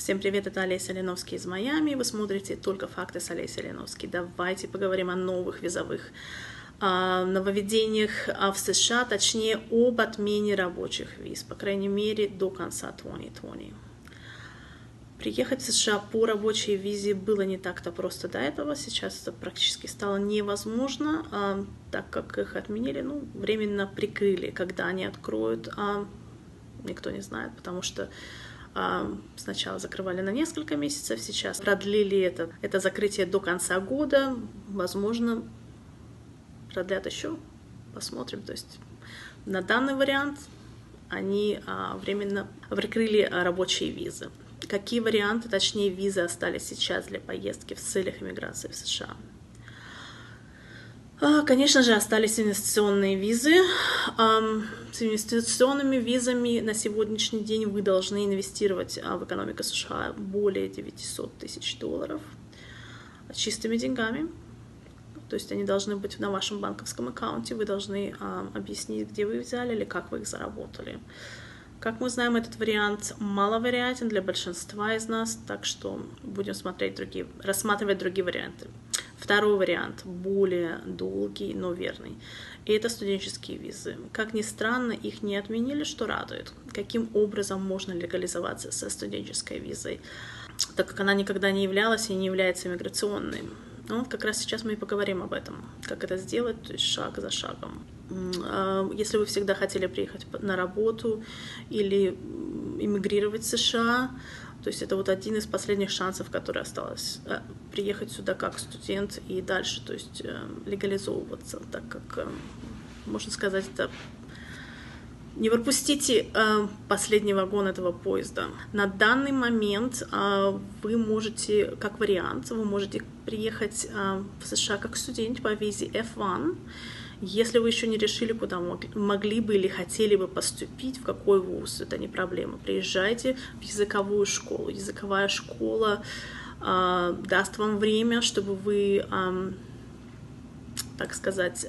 Всем привет, это Олеся Линовский из Майами. Вы смотрите «Только факты» с Олесей Линовской. Давайте поговорим о новых визовых нововведениях в США, точнее об отмене рабочих виз, по крайней мере до конца 2020. Приехать в США по рабочей визе было не так-то просто до этого. Сейчас это практически стало невозможно, так как их отменили, временно прикрыли. Когда они откроют, никто не знает, потому что сначала закрывали на несколько месяцев, сейчас продлили это закрытие до конца года. Возможно, продлят еще, посмотрим. То есть на данный вариант они временно прикрыли рабочие визы. Какие варианты, точнее визы, остались сейчас для поездки в целях иммиграции в США? Конечно же, остались инвестиционные визы. С инвестиционными визами на сегодняшний день вы должны инвестировать в экономику США более $900 тысяч чистыми деньгами. То есть они должны быть на вашем банковском аккаунте, вы должны объяснить, где вы взяли или как вы их заработали. Как мы знаем, этот вариант маловероятен для большинства из нас, так что будем рассматривать другие варианты. Второй вариант, более долгий, но верный, и это студенческие визы. Как ни странно, их не отменили, что радует. Каким образом можно легализоваться со студенческой визой, так как она никогда не являлась и не является иммиграционной? Как раз сейчас мы и поговорим об этом, как это сделать, то есть шаг за шагом. Если вы всегда хотели приехать на работу или иммигрировать в США, то есть это один из последних шансов, который осталось, приехать сюда как студент и дальше, то есть легализовываться, так как, можно сказать, это не пропустите последний вагон этого поезда. На данный момент вы можете, как вариант, вы можете приехать в США как студент по визе F1, если вы еще не решили, куда могли бы или хотели бы поступить, в какой вуз, это не проблема. Приезжайте в языковую школу. Языковая школа даст вам время, чтобы вы, так сказать,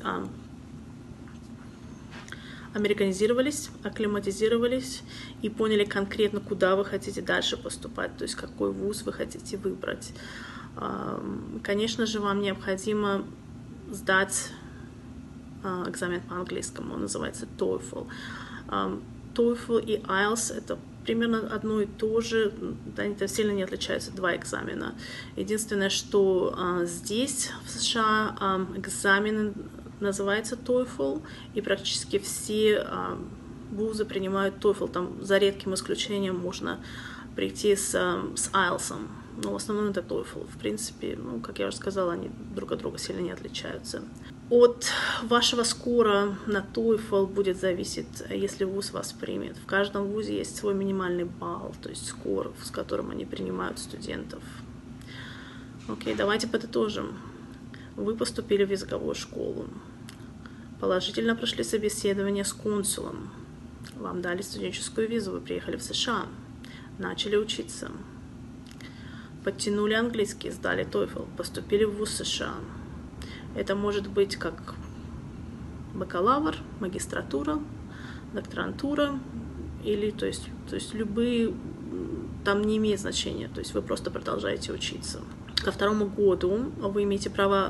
американизировались, акклиматизировались и поняли конкретно, куда вы хотите дальше поступать, то есть какой вуз вы хотите выбрать. Конечно же, вам необходимо сдать экзамен по английскому, он называется TOEFL. TOEFL и IELTS — это примерно одно и то же, они сильно не отличаются, два экзамена. Единственное, что здесь, в США, экзамен называется TOEFL, и практически все вузы принимают TOEFL, там за редким исключением можно прийти с IELTS. Но в основном это TOEFL. В принципе, как я уже сказала, они друг от друга сильно не отличаются. От вашего скора на TOEFL будет зависеть, если вуз вас примет. В каждом вузе есть свой минимальный балл, то есть скор, с которым они принимают студентов. Окей, давайте подытожим. Вы поступили в языковую школу, положительно прошли собеседование с консулом, вам дали студенческую визу, вы приехали в США, начали учиться, подтянули английский, сдали TOEFL, поступили в вуз США. Это может быть как бакалавр, магистратура, докторантура, или, то есть любые, там не имеет значения, то есть вы просто продолжаете учиться. Ко второму году вы имеете право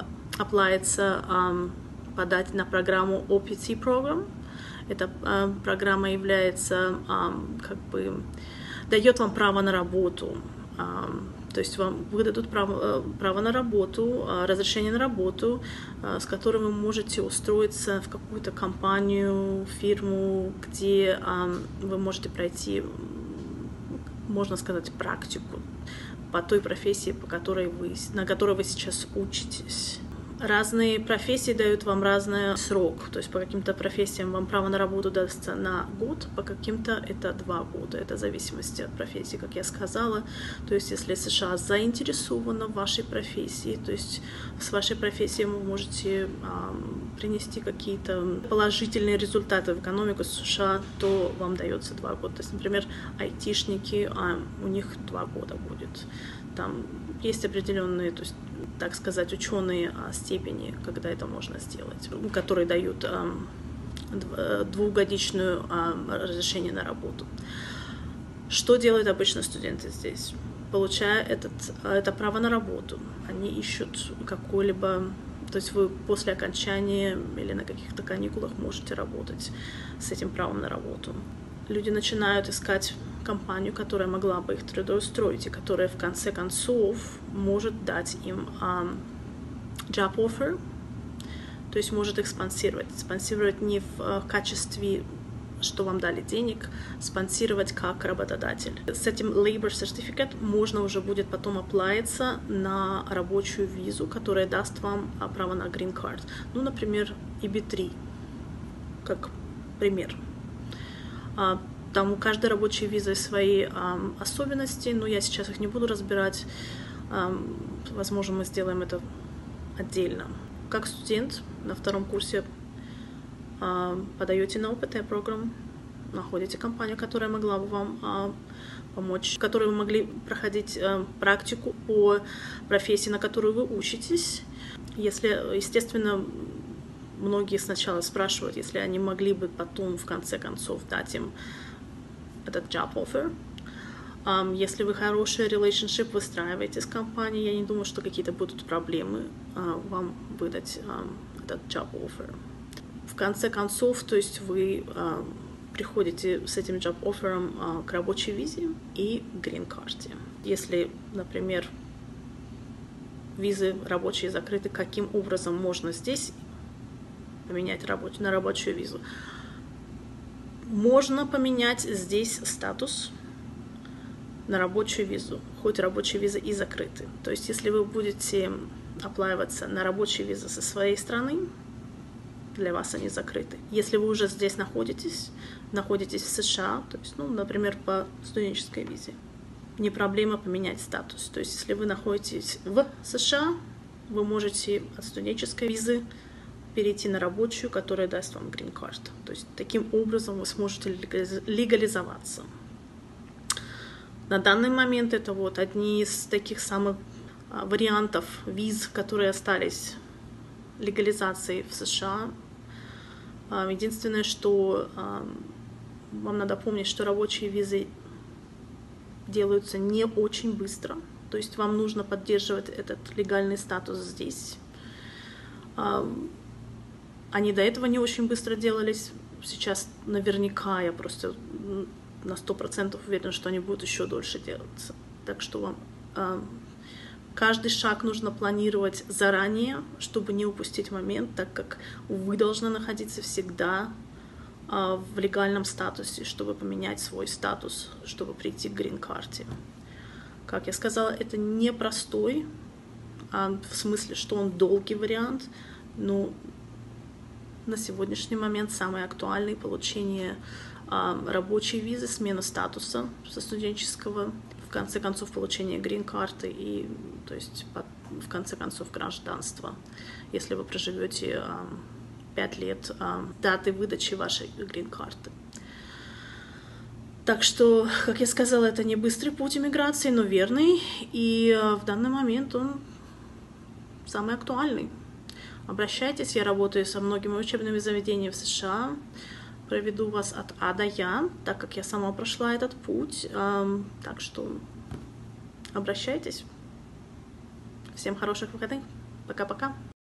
подать на программу OPT Program. Эта программа является, дает вам право на работу. То есть вам выдадут право на работу, разрешение на работу, с которым вы можете устроиться в какую-то компанию, фирму, где вы можете пройти, можно сказать, практику по той профессии, на которой вы сейчас учитесь. Разные профессии дают вам разный срок, то есть по каким-то профессиям вам право на работу дастся на год, по каким-то это 2 года, это в зависимости от профессии, как я сказала. То есть если США заинтересована в вашей профессии, то есть с вашей профессией вы можете принести какие-то положительные результаты в экономику США, то вам дается 2 года. То есть, например, айтишники, у них 2 года будет. Там есть определенные, то есть, так сказать, ученые степени, когда это можно сделать, которые дают двухгодичное разрешение на работу. Что делают обычно студенты здесь? получая это право на работу, они ищут какой-либо... То есть вы после окончания или на каких-то каникулах можете работать с этим правом на работу. Люди начинают искать компанию, которая могла бы их трудоустроить и которая в конце концов может дать им job offer, то есть может их спонсировать. Спонсировать не в качестве, что вам дали денег, спонсировать как работодатель. С этим Labor Certificate можно уже будет потом оплавиться на рабочую визу, которая даст вам право на Green Card. Ну, например, EB3, как пример. Там у каждой рабочей визы свои особенности, но я сейчас их не буду разбирать. Возможно, мы сделаем это отдельно. Как студент на втором курсе подаете на OPT программу, находите компанию, которая могла бы вам помочь, в которой вы могли проходить практику по профессии, на которую вы учитесь. Если, естественно, многие сначала спрашивают, если они могли бы потом, в конце концов, дать им этот job offer. Если вы хороший relationship выстраиваете с компанией, я не думаю, что какие-то будут проблемы вам выдать этот job offer. В конце концов, то есть вы приходите с этим job offer к рабочей визе и green card. Если, например, визы рабочие закрыты, каким образом можно здесь поменять на рабочую визу? Можно поменять здесь статус на рабочую визу, хоть рабочие визы и закрыты. То есть, если вы будете оплачиваться на рабочие визы со своей страны, для вас они закрыты. Если вы уже здесь находитесь в США, то есть, ну, например, по студенческой визе, не проблема поменять статус. То есть, если вы находитесь в США, вы можете от студенческой визы перейти на рабочую, которая даст вам green card. То есть, таким образом вы сможете легализоваться. На данный момент это вот одни из таких самых вариантов виз, которые остались легализации в США. Единственное, что вам надо помнить, что рабочие визы делаются не очень быстро. То есть вам нужно поддерживать этот легальный статус здесь. Они до этого не очень быстро делались. Сейчас наверняка я просто на 100% уверена, что они будут еще дольше делаться. Так что вам каждый шаг нужно планировать заранее, чтобы не упустить момент, так как вы должны находиться всегда в легальном статусе, чтобы поменять свой статус, чтобы прийти к грин-карте. Как я сказала, это непростой, в смысле, что он долгий вариант, но на сегодняшний момент самый актуальный — получение рабочей визы, смена статуса со студенческого, в конце концов получение грин-карты и, то есть, в конце концов, гражданство, если вы проживете 5 лет даты выдачи вашей грин-карты. Так что, как я сказала, это не быстрый путь иммиграции, но верный, и в данный момент он самый актуальный. Обращайтесь, я работаю со многими учебными заведениями в США, проведу вас от А до Я, так как я сама прошла этот путь, так что обращайтесь. Всем хороших выходных, пока-пока.